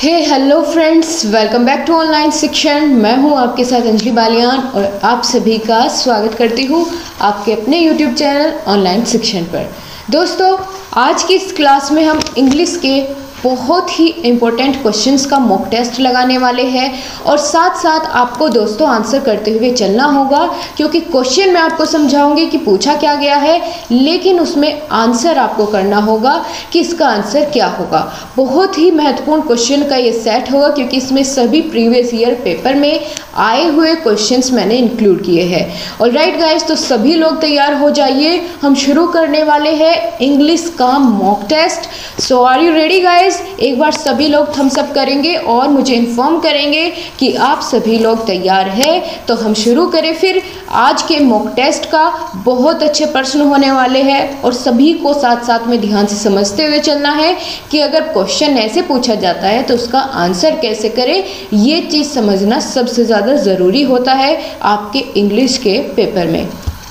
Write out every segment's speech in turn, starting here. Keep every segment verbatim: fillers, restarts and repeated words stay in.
Hey hello friends, welcome back to online शिक्षण। मैं हूं आपके साथ अंजलि बालियान और आप सभी का स्वागत करती हूं आपके अपने यूट्यूब चैनल ऑनलाइन शिक्षण पर। दोस्तों, आज की इस क्लास में हम इंग्लिश के बहुत ही इम्पोर्टेंट क्वेश्चंस का मॉक टेस्ट लगाने वाले हैं और साथ साथ आपको दोस्तों आंसर करते हुए चलना होगा, क्योंकि क्वेश्चन मैं आपको समझाऊंगी कि पूछा क्या गया है, लेकिन उसमें आंसर आपको करना होगा कि इसका आंसर क्या होगा। बहुत ही महत्वपूर्ण क्वेश्चन का ये सेट होगा, क्योंकि इसमें सभी प्रीवियस ईयर पेपर में आए हुए क्वेश्चंस मैंने इंक्लूड किए हैं। ऑलराइट गाइस, तो सभी लोग तैयार हो जाइए, हम शुरू करने वाले हैं इंग्लिश का mock test. So are you ready guys? एक बार सभी लोग थम्स अप करेंगे और मुझे इन्फॉर्म करेंगे कि आप सभी लोग तैयार हैं। तो हम शुरू करें फिर। आज के मॉक टेस्ट का बहुत अच्छे प्रश्न होने वाले हैं और सभी को साथ साथ में ध्यान से समझते हुए चलना है कि अगर क्वेश्चन ऐसे पूछा जाता है तो उसका आंसर कैसे करें। ये चीज़ समझना सबसे ज़्यादा ज़रूरी होता है आपके इंग्लिश के पेपर में।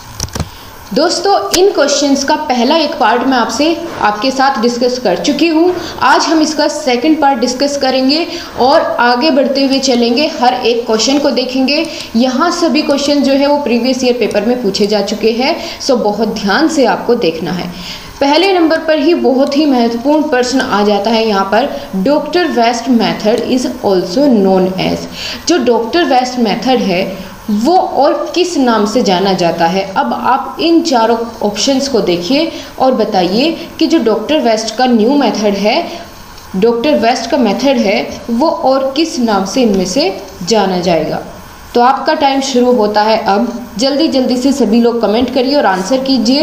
दोस्तों, इन क्वेश्चंस का पहला एक पार्ट मैं आपसे आपके साथ डिस्कस कर चुकी हूँ। आज हम इसका सेकंड पार्ट डिस्कस करेंगे और आगे बढ़ते हुए चलेंगे, हर एक क्वेश्चन को देखेंगे। यहाँ सभी क्वेश्चन जो है वो प्रीवियस ईयर पेपर में पूछे जा चुके हैं, सो बहुत ध्यान से आपको देखना है। पहले नंबर पर ही बहुत ही महत्वपूर्ण प्रश्न आ जाता है यहाँ पर, doctor West method is also known as. जो डॉक्टर वेस्ट मेथड है वो और किस नाम से जाना जाता है। अब आप इन चारों ऑप्शंस को देखिए और बताइए कि जो डॉक्टर वेस्ट का न्यू मेथड है, डॉक्टर वेस्ट का मेथड है, वो और किस नाम से इनमें से जाना जाएगा। तो आपका टाइम शुरू होता है अब। जल्दी जल्दी से सभी लोग कमेंट करिए और आंसर कीजिए।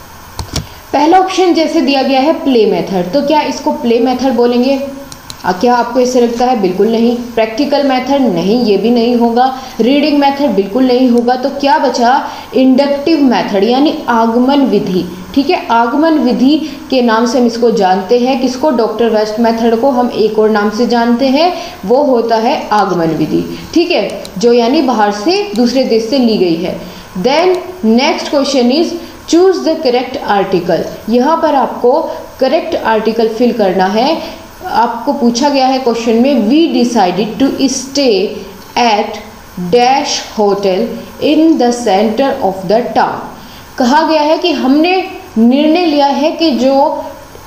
पहला ऑप्शन जैसे दिया गया है प्ले मेथड, तो क्या इसको प्ले मेथड बोलेंगे? क्या आपको ऐसे लगता है? बिल्कुल नहीं। प्रैक्टिकल मेथड नहीं, ये भी नहीं होगा। रीडिंग मेथड बिल्कुल नहीं होगा। तो क्या बचा? इंडक्टिव मेथड यानी आगमन विधि। ठीक है, आगमन विधि के नाम से हम इसको जानते हैं। किसको? डॉक्टर वेस्ट मेथड को हम एक और नाम से जानते हैं, वो होता है आगमन विधि। ठीक है, जो यानी बाहर से दूसरे देश से ली गई है। Then next question is choose the correct article. यहाँ पर आपको करेक्ट आर्टिकल फिल करना है। आपको पूछा गया है क्वेश्चन में, we decided to stay at dash hotel in the centre of the town. कहा गया है कि हमने निर्णय लिया है कि जो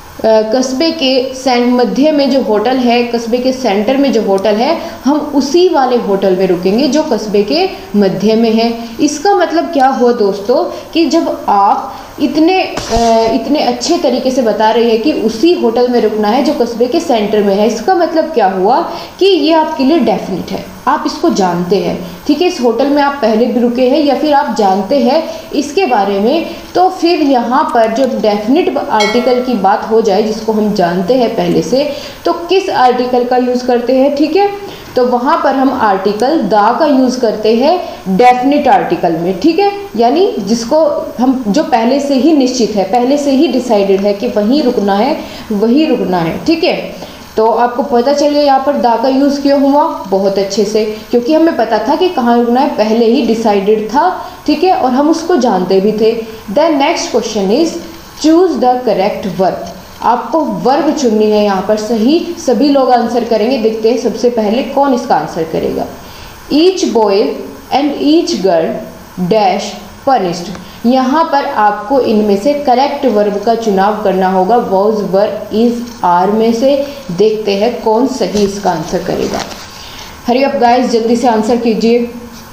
कस्बे के मध्य में जो होटल है, कस्बे के सेंटर में जो होटल है, हम उसी वाले होटल में रुकेंगे जो कस्बे के मध्य में है। इसका मतलब क्या हुआ दोस्तों कि जब आप इतने इतने अच्छे तरीके से बता रही है कि उसी होटल में रुकना है जो कस्बे के सेंटर में है, इसका मतलब क्या हुआ कि ये आपके लिए डेफिनेट है, आप इसको जानते हैं। ठीक है, इस होटल में आप पहले भी रुके हैं या फिर आप जानते हैं इसके बारे में। तो फिर यहाँ पर जब डेफिनेट आर्टिकल की बात हो जाए, जिसको हम जानते हैं पहले से, तो किस आर्टिकल का यूज़ करते हैं? ठीक है, तो वहाँ पर हम आर्टिकल दा का यूज़ करते हैं डेफिनेट आर्टिकल में। ठीक है, यानी जिसको हम जो पहले से ही निश्चित है, पहले से ही डिसाइडेड है कि वहीं रुकना है, वहीं रुकना है। ठीक है, तो आपको पता चल गया यहाँ पर दा का यूज़ क्यों हुआ, बहुत अच्छे से, क्योंकि हमें पता था कि कहाँ रुकना है, पहले ही डिसाइडेड था। ठीक है, और हम उसको जानते भी थे। Then next question is choose the correct verb. आपको वर्ब चुननी है यहाँ पर सही। सभी लोग आंसर करेंगे, देखते हैं सबसे पहले कौन इसका आंसर करेगा। Each boy and each girl dash punished. यहाँ पर आपको इनमें से करेक्ट वर्ब का चुनाव करना होगा, वॉज, वर, इज, आर में से। देखते हैं कौन सही इसका आंसर करेगा। हरी अप गाइस, जल्दी से आंसर कीजिए।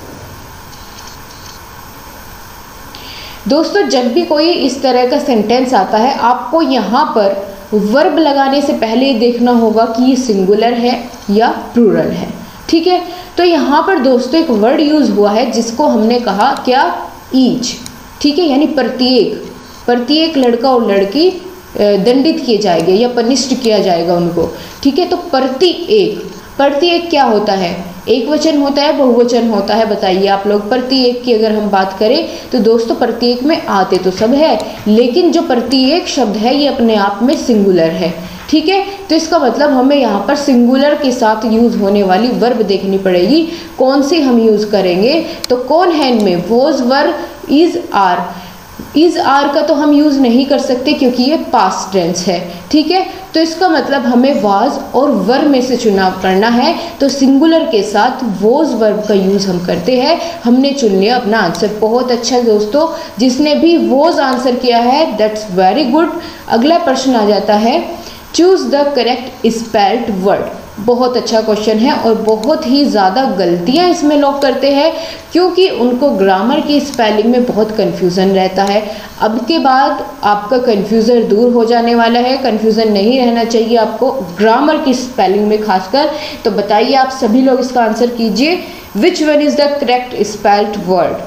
दोस्तों, जब भी कोई इस तरह का सेंटेंस आता है, आपको यहाँ पर वर्ब लगाने से पहले देखना होगा कि ये सिंगुलर है या प्लूरल है। ठीक है, तो यहाँ पर दोस्तों एक वर्ड यूज़ हुआ है जिसको हमने कहा क्या? ईच। ठीक है, यानी प्रत्येक। प्रत्येक लड़का और लड़की दंडित किए जाएंगे या पनिष्ड किया जाएगा उनको। ठीक है, तो प्रति एक, प्रति एक क्या होता है? एक वचन होता है, बहुवचन होता है? बताइए आप लोग। प्रति एक की अगर हम बात करें तो दोस्तों प्रत्येक में आते तो सब है, लेकिन जो प्रत्येक शब्द है ये अपने आप में सिंगुलर है। ठीक है, तो इसका मतलब हमें यहाँ पर सिंगुलर के साथ यूज़ होने वाली वर्ब देखनी पड़ेगी, कौन सी हम यूज़ करेंगे। तो कौन है इनमें? Was, were, is, are. Is are का तो हम यूज़ नहीं कर सकते क्योंकि ये पास्ट टेंस है, ठीक है। तो इसका मतलब हमें वाज और वर्ब में से चुनाव करना है, तो सिंगुलर के साथ वोज वर्ब का यूज़ हम करते हैं। हमने चुन लिया अपना आंसर। बहुत अच्छा दोस्तों, जिसने भी वोज आंसर किया है दैट्स वेरी गुड। अगला प्रश्न आ जाता है, choose the correct spelled word. बहुत अच्छा क्वेश्चन है और बहुत ही ज़्यादा गलतियां इसमें लोग करते हैं क्योंकि उनको ग्रामर की स्पेलिंग में बहुत कन्फ्यूज़न रहता है। अब के बाद आपका कन्फ्यूज़न दूर हो जाने वाला है, कन्फ्यूज़न नहीं रहना चाहिए आपको ग्रामर की स्पेलिंग में खासकर। तो बताइए आप सभी लोग इसका आंसर कीजिए, which one is the correct spelled word.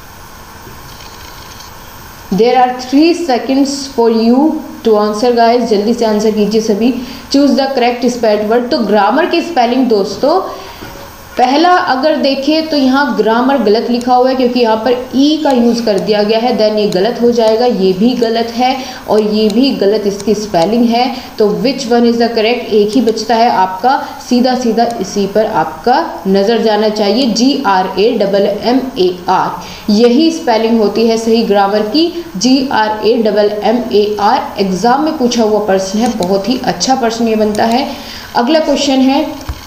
There are three seconds for you to answer guys, जल्दी से आंसर कीजिए सभी। Choose the correct spelled word. तो ग्रामर की स्पेलिंग दोस्तों, पहला अगर देखें तो यहाँ ग्रामर गलत लिखा हुआ है क्योंकि यहाँ पर ई का यूज़ कर दिया गया है, देन ये गलत हो जाएगा, ये भी गलत है और ये भी गलत इसकी स्पेलिंग है। तो which one is the correct, एक ही बचता है आपका, सीधा सीधा इसी पर आपका नज़र जाना चाहिए, G R A double M A R, यही स्पेलिंग होती है सही ग्रामर की, G R A double M A R. Exam में पूछा हुआ प्रश्न है, बहुत ही अच्छा प्रश्न ये बनता है। अगला क्वेश्चन है,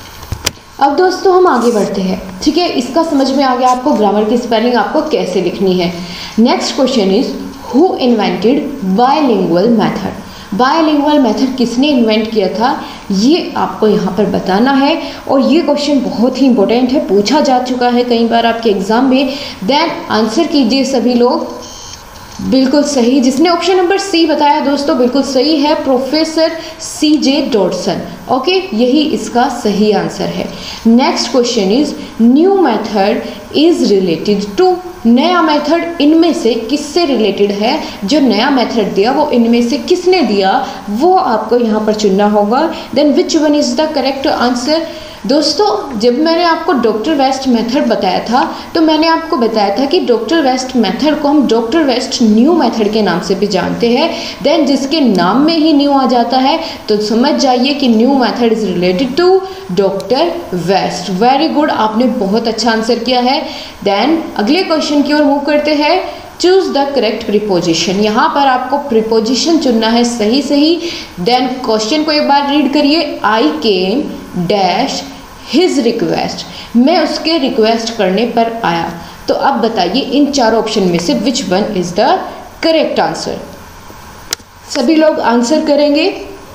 अब दोस्तों हम आगे बढ़ते हैं, ठीक है। इसका समझ में आ गया आपको ग्रामर की स्पेलिंग आपको कैसे लिखनी है। Next question is, who invented bilingual method. Bilingual method किसने इन्वेंट किया था, ये आपको यहाँ पर बताना है और ये क्वेश्चन बहुत ही इंपॉर्टेंट है, पूछा जा चुका है कई बार आपके एग्जाम में। देन आंसर कीजिए सभी लोग। बिल्कुल सही, जिसने ऑप्शन नंबर सी बताया दोस्तों बिल्कुल सही है, professor C J Dodson. Okay, यही इसका सही आंसर है। Next question is, new method is related to. नया मेथड इनमें से किससे रिलेटेड है, जो नया मेथड दिया वो इनमें से किसने दिया, वो आपको यहाँ पर चुनना होगा। Then which one is the correct answer. दोस्तों जब मैंने आपको डॉक्टर वेस्ट मेथड बताया था तो मैंने आपको बताया था कि डॉक्टर वेस्ट मेथड को हम डॉक्टर वेस्ट न्यू मेथड के नाम से भी जानते हैं। देन जिसके नाम में ही न्यू आ जाता है तो समझ जाइए कि new method is related to doctor West. Very good, आपने बहुत अच्छा आंसर किया है। देन अगले क्वेश्चन की ओर मूव करते हैं। Choose the correct preposition. यहाँ पर आपको प्रीपोजिशन चुनना है सही सही। देन क्वेश्चन को एक बार रीड करिए, I came dash his request. मैं उसके रिक्वेस्ट करने पर आया। तो अब बताइए इन चारों ऑप्शन में से which one is the correct answer. सभी लोग आंसर करेंगे।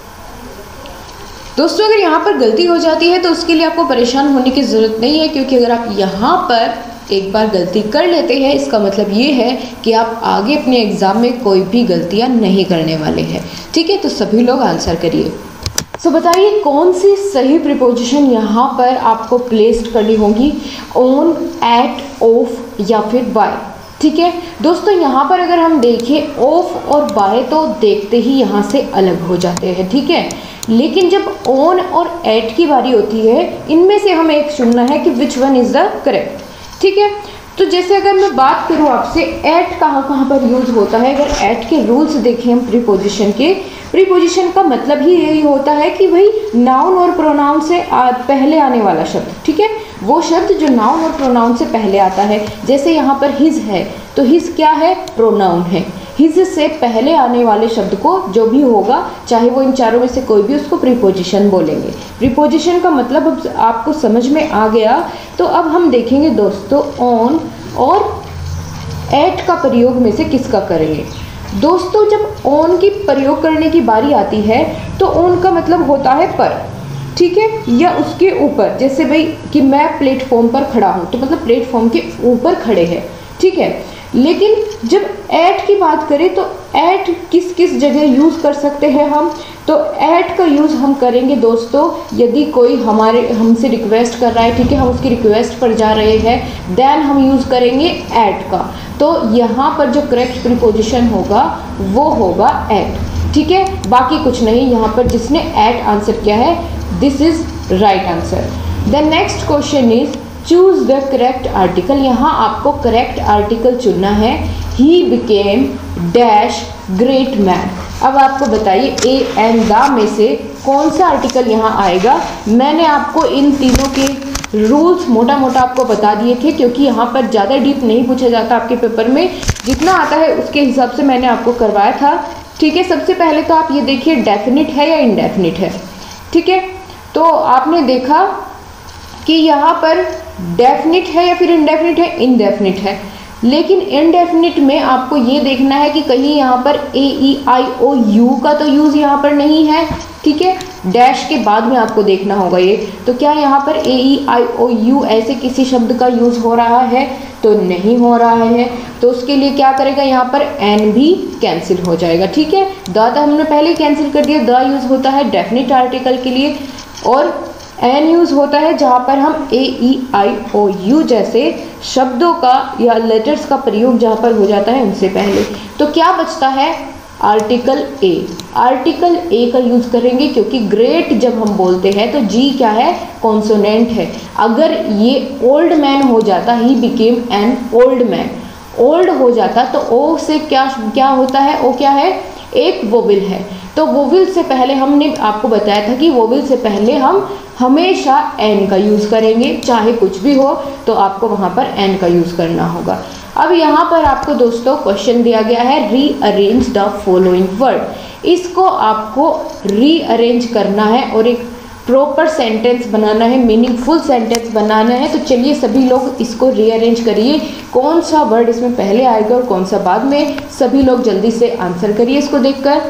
दोस्तों अगर यहाँ पर गलती हो जाती है तो उसके लिए आपको परेशान होने की ज़रूरत नहीं है, क्योंकि अगर आप यहाँ पर एक बार गलती कर लेते हैं इसका मतलब ये है कि आप आगे अपने एग्ज़ाम में कोई भी गलतियाँ नहीं करने वाले हैं। ठीक है, तो सभी लोग आंसर करिए। सो so, बताइए कौन सी सही प्रीपोजिशन यहाँ पर आपको प्लेस्ड करनी होगी, ऑन, एट, ऑफ या फिर बाय। ठीक है दोस्तों, यहाँ पर अगर हम देखें ऑफ और बाय तो देखते ही यहाँ से अलग हो जाते हैं। ठीक है, लेकिन जब ऑन और एट की बारी होती है इनमें से हमें एक चुनना है कि which one is the correct. ठीक है, तो जैसे अगर मैं बात करूँ आपसे एट कहाँ कहाँ पर यूज़ होता है, अगर एट के रूल्स देखें हम प्रीपोजिशन के, प्रीपोजिशन का मतलब ही यही होता है कि भाई नाउन और प्रोनाउन से आ, पहले आने वाला शब्द। ठीक है, वो शब्द जो नाउन और प्रोनाउन से पहले आता है। जैसे यहाँ पर हिज है तो हिज क्या है, प्रोनाउन है। हिज से पहले आने वाले शब्द को जो भी होगा, चाहे वो इन चारों में से कोई भी, उसको प्रीपोजिशन बोलेंगे। प्रीपोजिशन का मतलब अब आपको समझ में आ गया। तो अब हम देखेंगे दोस्तों ऑन और एट का प्रयोग में से किसका करेंगे। दोस्तों जब ऑन की प्रयोग करने की बारी आती है तो ऑन का मतलब होता है पर। ठीक है, या उसके ऊपर, जैसे भाई कि मैं प्लेटफॉर्म पर खड़ा हूँ तो मतलब प्लेटफॉर्म के ऊपर खड़े हैं। ठीक है, लेकिन जब ऐट की बात करें तो ऐट किस किस जगह यूज़ कर सकते हैं हम, तो ऐट का यूज़ हम करेंगे दोस्तों यदि कोई हमारे हमसे रिक्वेस्ट कर रहा है। ठीक है, हम उसकी रिक्वेस्ट पर जा रहे हैं, देन हम यूज़ करेंगे ऐट का। तो यहाँ पर जो करेक्ट प्रीपोजिशन होगा वो होगा ऐट। ठीक है, बाकी कुछ नहीं। यहाँ पर जिसने ऐट आंसर किया है this is right answer. The next question is choose the correct article. यहाँ आपको करेक्ट आर्टिकल चुनना है। He became dash great man. अब आपको बताइए ए एंड द में से कौन सा आर्टिकल यहाँ आएगा। मैंने आपको इन तीनों के रूल्स मोटा मोटा आपको बता दिए थे, क्योंकि यहाँ पर ज़्यादा डीप नहीं पूछा जाता आपके पेपर में, जितना आता है उसके हिसाब से मैंने आपको करवाया था। ठीक है, सबसे पहले तो आप ये देखिए डेफिनिट है या इनडेफिनिट है। ठीक है, तो आपने देखा कि यहाँ पर डेफिनिट है या फिर इनडेफिनिट है, इनडेफिनिट है। लेकिन इनडेफिनिट में आपको ये देखना है कि कहीं यहाँ पर ए ई आई ओ यू का तो यूज़ यहाँ पर नहीं है। ठीक है, डैश के बाद में आपको देखना होगा ये, तो क्या यहाँ पर ए ई आई ओ यू ऐसे किसी शब्द का यूज़ हो रहा है, तो नहीं हो रहा है। तो उसके लिए क्या करेगा, यहाँ पर एन भी कैंसिल हो जाएगा। ठीक है, द तो हमने पहले ही कैंसिल कर दिया। द यूज़ होता है डेफिनिट आर्टिकल के लिए और एन यूज़ होता है जहाँ पर हम ए ई आई ओ यू जैसे शब्दों का या लेटर्स का प्रयोग जहाँ पर हो जाता है उनसे पहले। तो क्या बचता है, आर्टिकल ए। आर्टिकल ए का यूज़ करेंगे, क्योंकि ग्रेट जब हम बोलते हैं तो जी क्या है, कॉन्सोनेंट है। अगर ये ओल्ड मैन हो जाता, he became an old man, old हो जाता तो ओ से क्या क्या होता है, ओ क्या है, एक वोविल है। तो वोविल से पहले हमने आपको बताया था कि वोविल से पहले हम हमेशा एन का यूज़ करेंगे, चाहे कुछ भी हो तो आपको वहाँ पर एन का यूज़ करना होगा। अब यहाँ पर आपको दोस्तों क्वेश्चन दिया गया है, रीअरेंज द फॉलोइंग वर्ड। इसको आपको रीअरेंज करना है और एक प्रॉपर सेंटेंस बनाना है, मीनिंगफुल सेंटेंस बनाना है। तो चलिए सभी लोग इसको रीअरेंज करिए, कौन सा वर्ड इसमें पहले आएगा और कौन सा बाद में। सभी लोग जल्दी से आंसर करिए इसको देखकर।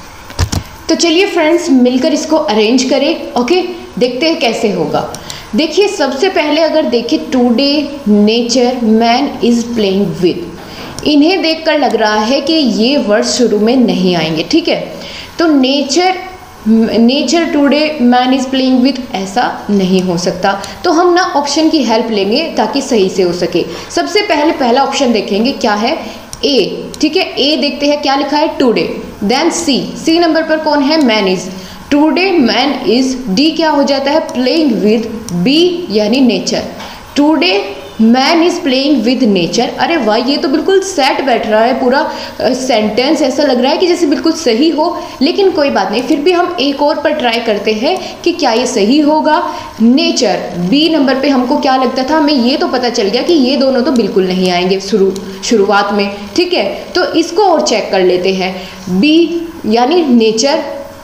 तो चलिए फ्रेंड्स मिलकर इसको अरेंज करें। ओके, देखते हैं कैसे होगा। देखिए सबसे पहले अगर देखें, today, nature, man is playing with, इन्हें देखकर लग रहा है कि ये वर्ड शुरू में नहीं आएंगे। ठीक है, तो nature, nature today, man is playing with ऐसा नहीं हो सकता। तो हम ना ऑप्शन की हेल्प लेंगे ताकि सही से हो सके। सबसे पहले पहला ऑप्शन देखेंगे क्या है, ए। ठीक है, ए देखते हैं क्या लिखा है, today. Then C, C number पर कौन है, man is. Today man is, D क्या हो जाता है, प्लेइंग विद, बी यानी nature. Today man is playing with nature. अरे वाह, ये तो बिल्कुल सेट बैठ रहा है पूरा सेंटेंस, ऐसा लग रहा है कि जैसे बिल्कुल सही हो। लेकिन कोई बात नहीं, फिर भी हम एक और पर ट्राई करते हैं कि क्या ये सही होगा। नेचर, बी नंबर पे हमको क्या लगता था, हमें ये तो पता चल गया कि ये दोनों तो बिल्कुल नहीं आएंगे शुरू शुरुआत में। ठीक है, तो इसको और चेक कर लेते हैं। बी यानी nature,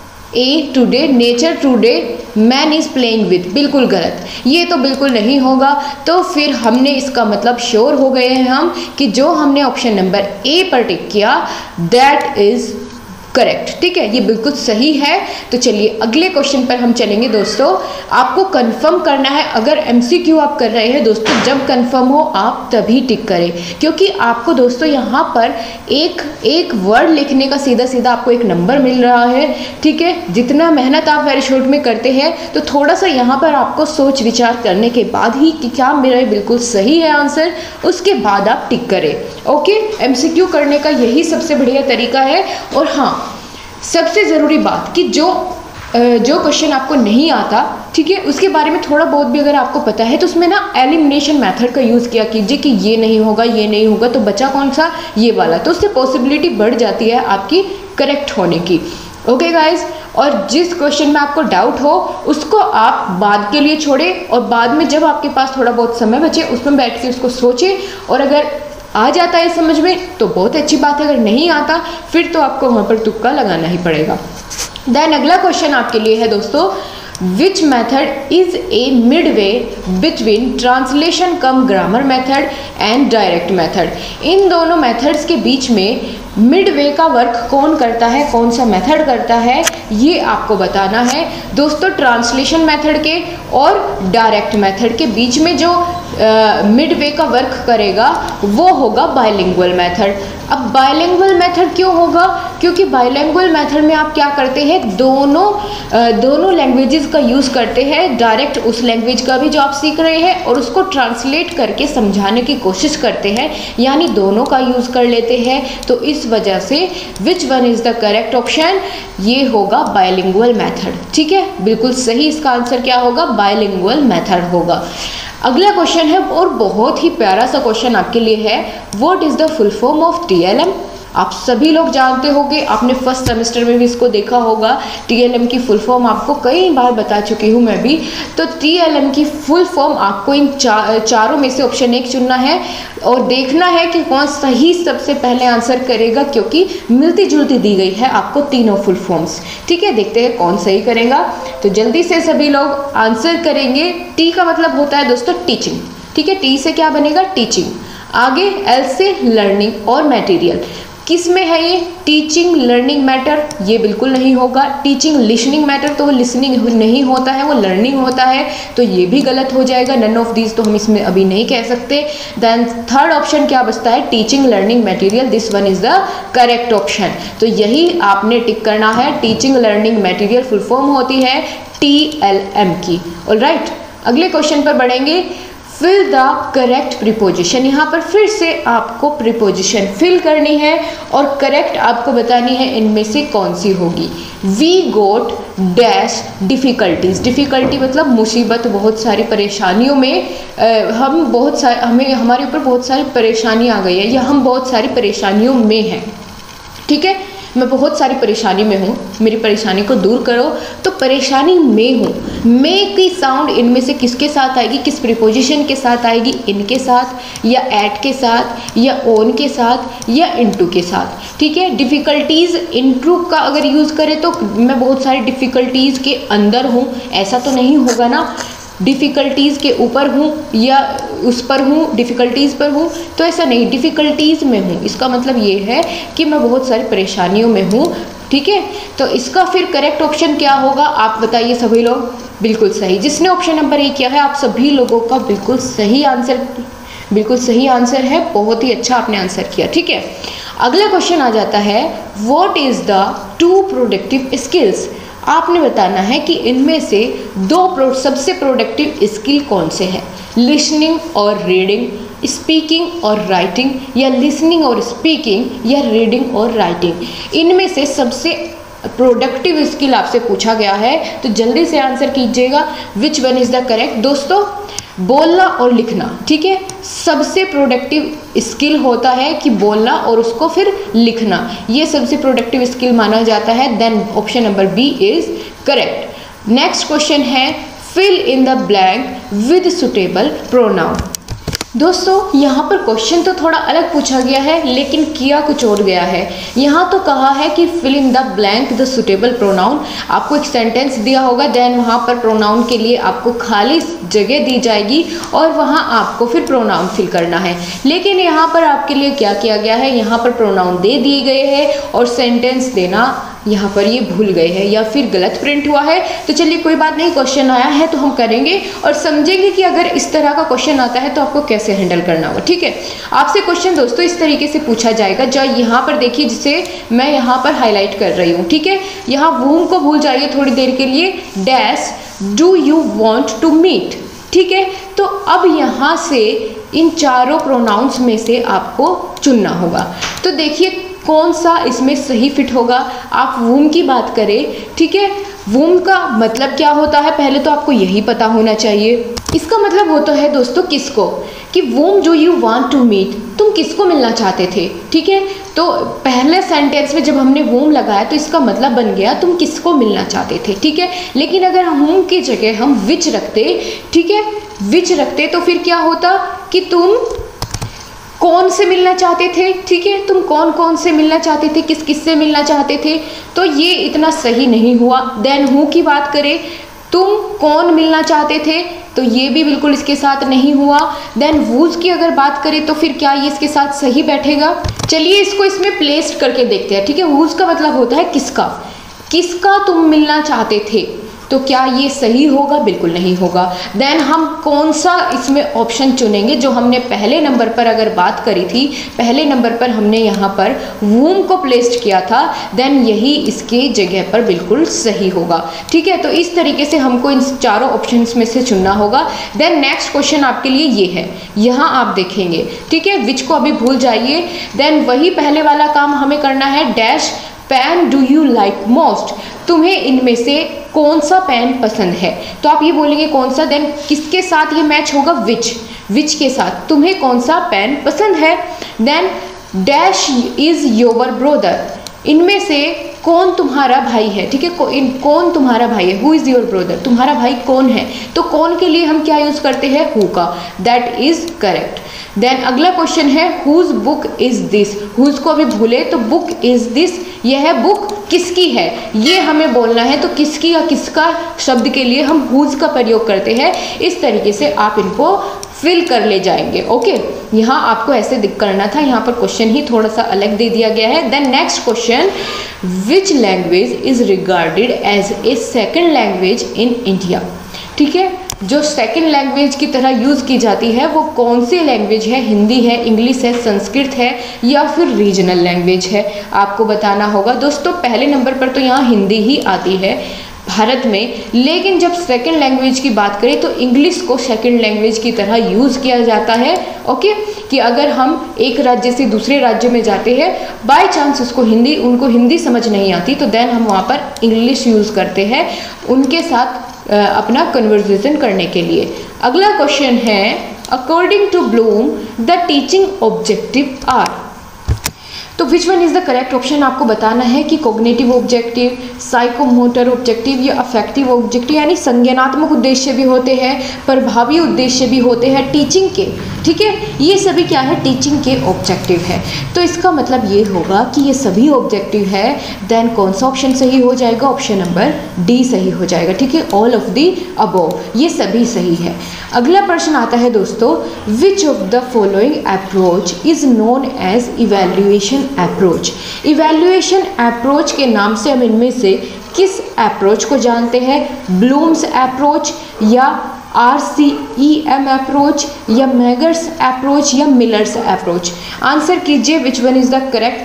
A today, nature today, man is playing with, बिल्कुल गलत, ये तो बिल्कुल नहीं होगा। तो फिर हमने इसका मतलब श्योर हो गए हैं हम कि जो हमने ऑप्शन नंबर ए पर टिक किया दैट इज करेक्ट। ठीक है, ये बिल्कुल सही है। तो चलिए अगले क्वेश्चन पर हम चलेंगे दोस्तों। आपको कंफर्म करना है, अगर एमसीक्यू आप कर रहे हैं दोस्तों, जब कंफर्म हो आप तभी टिक करें, क्योंकि आपको दोस्तों यहाँ पर एक एक वर्ड लिखने का सीधा सीधा आपको एक नंबर मिल रहा है। ठीक है, जितना मेहनत आप वेरी शॉर्ट में करते हैं तो थोड़ा सा यहाँ पर आपको सोच विचार करने के बाद ही कि क्या मेरा बिल्कुल सही है आंसर, उसके बाद आप टिक करें। ओके, एमसीक्यू करने का यही सबसे बढ़िया तरीका है। और हाँ, सबसे ज़रूरी बात कि जो जो क्वेश्चन आपको नहीं आता, ठीक है, उसके बारे में थोड़ा बहुत भी अगर आपको पता है तो उसमें ना एलिमिनेशन मेथड का यूज़ किया कीजिए कि ये नहीं होगा, ये नहीं होगा, तो बचा कौन सा, ये वाला। तो उससे पॉसिबिलिटी बढ़ जाती है आपकी करेक्ट होने की। ओके गाइज, और जिस क्वेश्चन में आपको डाउट हो उसको आप बाद के लिए छोड़ें और बाद में जब आपके पास थोड़ा बहुत समय बचे उसमें बैठ के उसको सोचें, और अगर आ जाता है समझ में तो बहुत अच्छी बात है, अगर नहीं आता फिर तो आपको वहाँ पर तुक्का लगाना ही पड़ेगा। देन अगला क्वेश्चन आपके लिए है दोस्तों, which method is a midway between translation cum grammar method and direct method. इन दोनों मैथड्स के बीच में मिड वे का वर्क कौन करता है, कौन सा मेथड करता है, ये आपको बताना है दोस्तों। ट्रांसलेशन मेथड के और डायरेक्ट मेथड के बीच में जो मिड वे का वर्क करेगा वो होगा बायलिंगुअल मेथड। अब बायलिंगुअल मेथड क्यों होगा, क्योंकि बायलिंगुअल मेथड में आप क्या करते हैं, दोनों आ, दोनों लैंग्वेजेस का यूज़ करते हैं। डायरेक्ट उस लैंग्वेज का भी जो आप सीख रहे हैं और उसको ट्रांसलेट करके समझाने की कोशिश करते हैं, यानी दोनों का यूज़ कर लेते हैं। तो इस वजह से which one is the correct option, ये होगा बायलिंगुअल मेथड। ठीक है, बिल्कुल सही, इसका आंसर क्या होगा, बायलिंगुअल मेथड होगा। अगला क्वेश्चन है और बहुत ही प्यारा सा क्वेश्चन आपके लिए है, what is the full form of T L M. आप सभी लोग जानते होंगे, आपने फर्स्ट सेमेस्टर में भी इसको देखा होगा। टीएलएम की फुल फॉर्म आपको कई बार बता चुकी हूँ मैं भी। तो टीएलएम की फुल फॉर्म आपको इन चा, चारों में से ऑप्शन एक चुनना है और देखना है कि कौन सही सबसे पहले आंसर करेगा, क्योंकि मिलती जुलती दी गई है आपको तीनों फुल फॉर्म्स। ठीक है, देखते हैं कौन सही करेगा। तो जल्दी से सभी लोग आंसर करेंगे। टी का मतलब होता है दोस्तों टीचिंग। ठीक है, टी से क्या बनेगा? टीचिंग। आगे एल से लर्निंग और मटेरियल। किस में है ये? टीचिंग लर्निंग मैटर, ये बिल्कुल नहीं होगा। टीचिंग लिसनिंग मैटर, तो वो लिसनिंग नहीं होता है, वो लर्निंग होता है, तो ये भी गलत हो जाएगा। नन ऑफ दीज तो हम इसमें अभी नहीं कह सकते। देन थर्ड ऑप्शन क्या बचता है? Teaching learning material, this one is the correct option. तो यही आपने टिक करना है। Teaching learning material full form होती है टी एल एम की। ऑलराइट, अगले क्वेश्चन पर बढ़ेंगे। Fill the correct preposition. यहाँ पर फिर से आपको प्रीपोजिशन फिल करनी है और करेक्ट आपको बतानी है इनमें से कौन सी होगी। We got dash difficulties. Difficulty मतलब मुसीबत, बहुत सारी परेशानियों में आ, हम बहुत सारे हमें हमारे ऊपर बहुत सारी परेशानी आ गई है या हम बहुत सारी परेशानियों में हैं। ठीक है, मैं बहुत सारी परेशानी में हूँ, मेरी परेशानी को दूर करो। तो परेशानी में हूँ, में की साउंड इनमें से किसके साथ आएगी, किस प्रीपोजिशन के साथ आएगी? इनके साथ या एट के साथ या ऑन के साथ या इनटू के साथ। ठीक है, डिफ़िकल्टीज़ इनटू का अगर यूज़ करें तो मैं बहुत सारी डिफ़िकल्टीज़ के अंदर हूँ, ऐसा तो नहीं होगा ना। डिफ़िकल्टीज़ के ऊपर हूँ या उस पर हूँ, डिफ़िकल्टीज़ पर हूँ, तो ऐसा नहीं, डिफ़िकल्टीज़ में हूँ। इसका मतलब ये है कि मैं बहुत सारी परेशानियों में हूँ। ठीक है, तो इसका फिर करेक्ट ऑप्शन क्या होगा आप बताइए सभी लोग? बिल्कुल सही, जिसने ऑप्शन नंबर ए किया है आप सभी लोगों का बिल्कुल सही आंसर, बिल्कुल सही आंसर है। बहुत ही अच्छा आपने आंसर किया। ठीक है, अगला क्वेश्चन आ जाता है, what is the two productive skills. आपने बताना है कि इनमें से दो प्रो, सबसे प्रोडक्टिव स्किल कौन से हैं? लिसनिंग और रीडिंग, स्पीकिंग और राइटिंग, या लिसनिंग और स्पीकिंग, या रीडिंग और राइटिंग। इनमें से सबसे प्रोडक्टिव स्किल आपसे पूछा गया है, तो जल्दी से आंसर कीजिएगा which one is the correct. दोस्तों, बोलना और लिखना। ठीक है, सबसे प्रोडक्टिव स्किल होता है कि बोलना और उसको फिर लिखना, ये सबसे प्रोडक्टिव स्किल माना जाता है। Then option number B is correct. Next question है, fill in the blank with suitable pronoun. दोस्तों, यहाँ पर क्वेश्चन तो थोड़ा अलग पूछा गया है, लेकिन किया कुछ और गया है। यहाँ तो कहा है कि fill in the blank the suitable pronoun. आपको एक सेंटेंस दिया होगा, देन वहाँ पर प्रोनाउन के लिए आपको खाली जगह दी जाएगी और वहाँ आपको फिर प्रोनाउन फिल करना है। लेकिन यहाँ पर आपके लिए क्या किया गया है, यहाँ पर प्रोनाउन दे दिए गए हैं और सेंटेंस देना यहाँ पर ये भूल गए हैं या फिर गलत प्रिंट हुआ है। तो चलिए कोई बात नहीं, क्वेश्चन आया है तो हम करेंगे और समझेंगे कि अगर इस तरह का क्वेश्चन आता है तो आपको कैसे हैंडल करना होगा। ठीक है, आपसे क्वेश्चन दोस्तों इस तरीके से पूछा जाएगा, जो यहाँ पर देखिए, जिसे मैं यहाँ पर हाईलाइट कर रही हूँ। ठीक है, यहाँ वूम को भूल जाइए थोड़ी देर के लिए। Dash do you want to meet. ठीक है, तो अब यहाँ से इन चारों प्रोनाउंस में से आपको चुनना होगा। तो देखिए कौन सा इसमें सही फिट होगा। आप वूम की बात करें, ठीक है, वूम का मतलब क्या होता है पहले तो आपको यही पता होना चाहिए। इसका मतलब होता है दोस्तों किसको, कि वूम जो यू वांट टू मीट, तुम किसको मिलना चाहते थे। ठीक है, तो पहले सेंटेंस में जब हमने वूम लगाया तो इसका मतलब बन गया तुम किसको मिलना चाहते थे। ठीक है, लेकिन अगर वूम की जगह हम विच रखते, ठीक है, विच रखते तो फिर क्या होता कि तुम कौन से मिलना चाहते थे। ठीक है, तुम कौन कौन से मिलना चाहते थे, किस किस से मिलना चाहते थे, तो ये इतना सही नहीं हुआ। देन हु की बात करें, तुम कौन मिलना चाहते थे, तो ये भी बिल्कुल इसके साथ नहीं हुआ। देन वूज की अगर बात करें तो फिर क्या ये इसके साथ सही बैठेगा। चलिए इसको इसमें प्लेस्ड करके देखते हैं। ठीक है, वूज का मतलब होता है किसका, किसका तुम मिलना चाहते थे, तो क्या ये सही होगा, बिल्कुल नहीं होगा। देन हम कौन सा इसमें ऑप्शन चुनेंगे, जो हमने पहले नंबर पर अगर बात करी थी, पहले नंबर पर हमने यहाँ पर वूम को प्लेस्ड किया था, देन यही इसके जगह पर बिल्कुल सही होगा। ठीक है, तो इस तरीके से हमको इन चारों ऑप्शंस में से चुनना होगा। देन नेक्स्ट क्वेश्चन आपके लिए ये है, यहाँ आप देखेंगे, ठीक है, विच को अभी भूल जाइए। देन वही पहले वाला काम हमें करना है, dash pen do you like most, तुम्हें इनमें से कौन सा पेन पसंद है, तो आप ये बोलेंगे कौन सा, देन किसके साथ ये मैच होगा, विच, विच के साथ, तुम्हें कौन सा पेन पसंद है। Then dash is your brother, इनमें से कौन तुम्हारा भाई है, ठीक है, कौन तुम्हारा भाई है, हु इज़ योर ब्रदर, तुम्हारा भाई कौन है, तो कौन के लिए हम क्या यूज़ करते हैं, हु का, दैट इज करेक्ट। देन अगला क्वेश्चन है whose book is this, whose को अभी भूले तो बुक इज दिस, यह बुक किसकी है, ये हमें बोलना है, तो किसकी या किसका शब्द के लिए हम हुज का प्रयोग करते हैं। इस तरीके से आप इनको फिल कर ले जाएंगे। ओके, यहाँ आपको ऐसे दिख करना था, यहाँ पर क्वेश्चन ही थोड़ा सा अलग दे दिया गया है। Then next question, which language is regarded as a second language in India, ठीक है, जो सेकेंड लैंग्वेज की तरह यूज़ की जाती है वो कौन सी लैंग्वेज है, हिंदी है, इंग्लिश है, संस्कृत है या फिर रीजनल लैंग्वेज है, आपको बताना होगा। दोस्तों पहले नंबर पर तो यहाँ हिंदी ही आती है भारत में, लेकिन जब सेकेंड लैंग्वेज की बात करें तो इंग्लिश को सेकेंड लैंग्वेज की तरह यूज़ किया जाता है। ओके, कि अगर हम एक राज्य से दूसरे राज्य में जाते हैं, बाय चांस उसको हिंदी उनको हिंदी समझ नहीं आती, तो देन हम वहाँ पर इंग्लिश यूज़ करते हैं उनके साथ अपना कन्वर्सेशन करने के लिए। अगला क्वेश्चन है, according to Bloom the teaching objective are, तो which one is the correct option आपको बताना है कि कॉग्निटिव ऑब्जेक्टिव, साइकोमोटर ऑब्जेक्टिव या अफेक्टिव ऑब्जेक्टिव, यानी संज्ञानात्मक उद्देश्य भी होते हैं, प्रभावी उद्देश्य भी होते हैं टीचिंग के, ठीक है, ये सभी क्या है, टीचिंग के ऑब्जेक्टिव है। तो इसका मतलब ये होगा कि ये सभी ऑब्जेक्टिव है, देन कौन सा ऑप्शन सही हो जाएगा, ऑप्शन नंबर डी सही हो जाएगा, ठीक है, ऑल ऑफ दी अबोव, ये सभी सही है। अगला प्रश्न आता है दोस्तों, which of the following approach is known as evaluation approach, evaluation approach के नाम से हम इनमें से किस अप्रोच को जानते हैं, ब्लूम्स अप्रोच या R C E M approach या मैगर्स अप्रोच या मिलर्स अप्रोच, आंसर कीजिए which one is the correct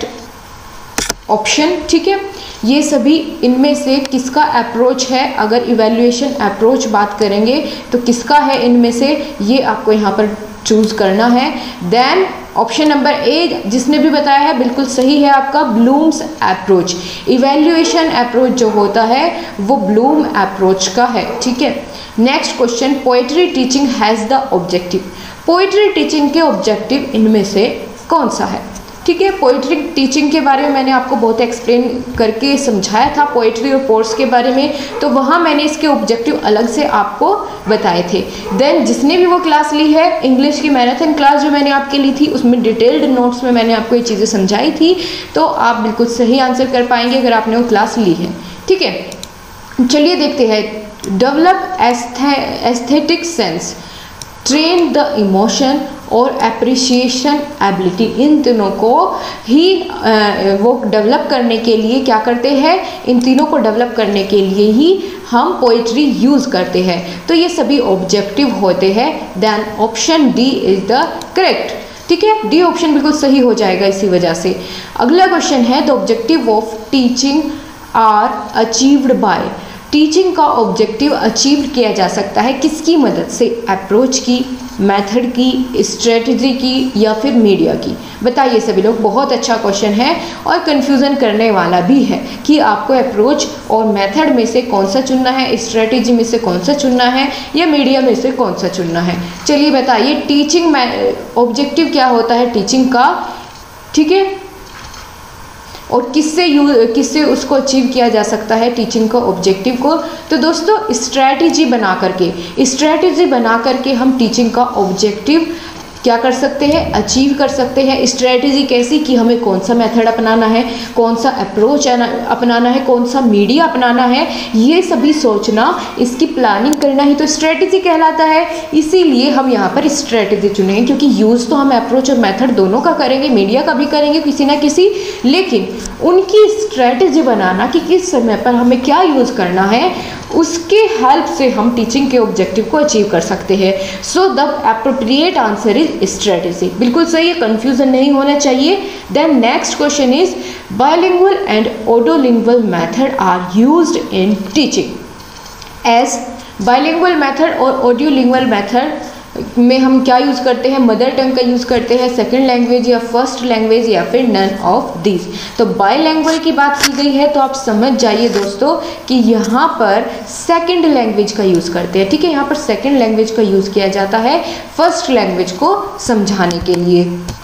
option, ठीक है, ये सभी इनमें से किसका अप्रोच है, अगर इवैल्यूएशन अप्रोच बात करेंगे तो किसका है इनमें से, ये आपको यहाँ पर चूज करना है। देन ऑप्शन नंबर ए जिसने भी बताया है बिल्कुल सही है आपका, ब्लूम्स अप्रोच, इवैल्यूएशन अप्रोच जो होता है वो ब्लूम अप्रोच का है, ठीक है। Next question, poetry teaching has the objective, poetry teaching के ऑब्जेक्टिव इनमें से कौन सा है, ठीक है। पोइट्री टीचिंग के बारे में मैंने आपको बहुत एक्सप्लेन करके समझाया था पोइट्री और पोर्स के बारे में, तो वहाँ मैंने इसके ऑब्जेक्टिव अलग से आपको बताए थे। देन जिसने भी वो क्लास ली है, इंग्लिश की मैराथन क्लास जो मैंने आपके ली थी, उसमें डिटेल्ड नोट्स में मैंने आपको ये चीज़ें समझाई थी, तो आप बिल्कुल सही आंसर कर पाएंगे अगर आपने वो क्लास ली है, ठीक है। चलिए देखते हैं, develop aesthetic sense, train the emotion और एप्रिसिएशन एबिलिटी, इन तीनों को ही आ, वो डेवलप करने के लिए क्या करते हैं, इन तीनों को डेवलप करने के लिए ही हम पोइट्री यूज़ करते हैं, तो ये सभी ऑब्जेक्टिव होते हैं। Then option D is the correct, ठीक है, डी ऑप्शन बिल्कुल सही हो जाएगा इसी वजह से। अगला क्वेश्चन है, the objective of teaching are achieved by, teaching का ऑब्जेक्टिव अचीव किया जा सकता है किसकी मदद से, अप्रोच की, मेथड की, स्ट्रेटजी की या फिर मीडिया की, बताइए सभी लोग। बहुत अच्छा क्वेश्चन है और कंफ्यूजन करने वाला भी है कि आपको अप्रोच और मेथड में से कौन सा चुनना है, स्ट्रेटजी में से कौन सा चुनना है या मीडिया में से कौन सा चुनना है। चलिए बताइए, टीचिंग ऑब्जेक्टिव क्या होता है टीचिंग का, ठीक है, और किससे यू किससे उसको अचीव किया जा सकता है टीचिंग का ऑब्जेक्टिव को, तो दोस्तों स्ट्रैटेजी बना करके, स्ट्रैटेजी बना करके हम टीचिंग का ऑब्जेक्टिव क्या कर सकते हैं, अचीव कर सकते हैं। स्ट्रैटेजी कैसी कि हमें कौन सा मेथड अपनाना है, कौन सा अप्रोच अपनाना है, कौन सा मीडिया अपनाना है, ये सभी सोचना, इसकी प्लानिंग करना ही तो स्ट्रैटेजी कहलाता है। इसीलिए हम यहाँ पर स्ट्रैटेजी चुनेंगे, क्योंकि यूज़ तो हम अप्रोच और मेथड दोनों का करेंगे, मीडिया का भी करेंगे किसी ना किसी, लेकिन उनकी स्ट्रैटेजी बनाना कि किस समय पर हमें क्या यूज़ करना है, उसके हेल्प से हम टीचिंग के ऑब्जेक्टिव को अचीव कर सकते हैं। So the appropriate answer is strategy, बिल्कुल सही है, कंफ्यूजन नहीं होना चाहिए। Then next question is, bilingual and audiolingual method are used in teaching as, bilingual method और ऑडियोलिंगुअल मेथड में हम क्या यूज़ करते हैं, मदर टंग का यूज़ करते हैं, सेकंड लैंग्वेज या फर्स्ट लैंग्वेज या फिर नन ऑफ दिस। तो बायलैंग्वेज की बात की गई है तो आप समझ जाइए दोस्तों कि यहाँ पर सेकंड लैंग्वेज का यूज़ करते हैं, ठीक है, यहाँ पर सेकंड लैंग्वेज का यूज़ किया जाता है फर्स्ट लैंग्वेज को समझाने के लिए।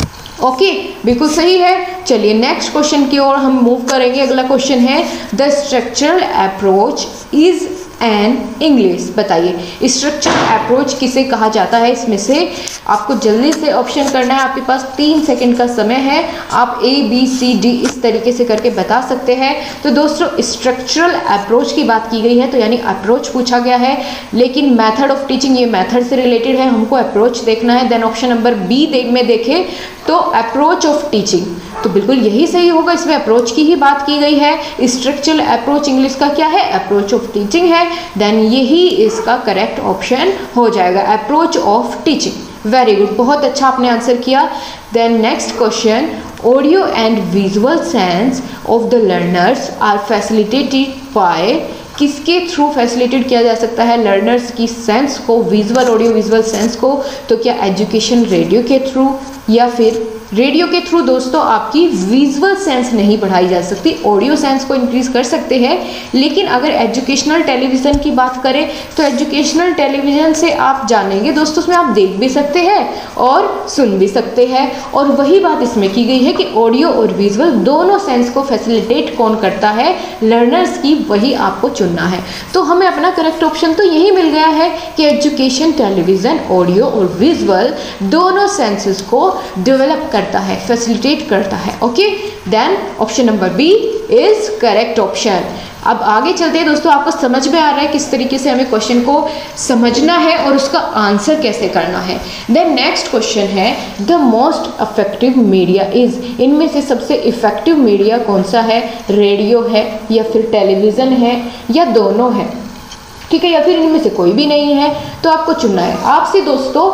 ओके, बिल्कुल सही है। चलिए नेक्स्ट क्वेश्चन की ओर हम मूव करेंगे। अगला क्वेश्चन है the structural approach is an English. बताइए स्ट्रक्चरल अप्रोच किसे कहा जाता है? इसमें से आपको जल्दी से ऑप्शन करना है, आपके पास तीन सेकंड का समय है। आप ए बी सी डी इस तरीके से करके बता सकते हैं। तो दोस्तों स्ट्रक्चरल अप्रोच की बात की गई है, तो यानी अप्रोच पूछा गया है, लेकिन मेथड ऑफ टीचिंग ये मेथड से रिलेटेड है, हमको अप्रोच देखना है। देन ऑप्शन नंबर बी देख में देखें तो अप्रोच ऑफ टीचिंग, तो बिल्कुल यही सही होगा, इसमें अप्रोच की ही बात की गई है। स्ट्रक्चरल अप्रोच इंग्लिश का क्या है? अप्रोच ऑफ टीचिंग है। देन यही इसका करेक्ट ऑप्शन हो जाएगा, approach of teaching. Very good, बहुत अच्छा आपने आंसर किया। Then next question, audio and visual sense of the learners are facilitated by, किसके थ्रू फैसिलिटेट किया जा सकता है लर्नर्स की सेंस को, विजुअल ऑडियो विजुअल सेंस को? तो क्या एजुकेशन रेडियो के थ्रू या फिर रेडियो के थ्रू? दोस्तों आपकी विजुअल सेंस नहीं बढ़ाई जा सकती, ऑडियो सेंस को इंक्रीज कर सकते हैं। लेकिन अगर एजुकेशनल टेलीविज़न की बात करें तो एजुकेशनल टेलीविज़न से आप जानेंगे दोस्तों, उसमें आप देख भी सकते हैं और सुन भी सकते हैं। और वही बात इसमें की गई है कि ऑडियो और विजुअल दोनों सेंस को फैसिलिटेट कौन करता है? लर्नर्स की, वही आपको चुनना है। तो हमें अपना करेक्ट ऑप्शन तो यही मिल गया है कि एजुकेशन टेलीविज़न ऑडियो और विजुअल दोनों सेंसेस को डेवलप करता है, फैसिलिटेट करता है। Okay, then option number B is correct option. अब आगे चलते हैं दोस्तों, आपको समझ में आ रहा है किस तरीके से हमें क्वेश्चन को समझना है और उसका आंसर कैसे करना है। देन नेक्स्ट क्वेश्चन है the most effective media is, इनमें से सबसे इफेक्टिव मीडिया कौन सा है? रेडियो है या फिर टेलीविज़न है या दोनों है? ठीक है, या फिर इनमें से कोई भी नहीं है, तो आपको चुनना है। आपसे दोस्तों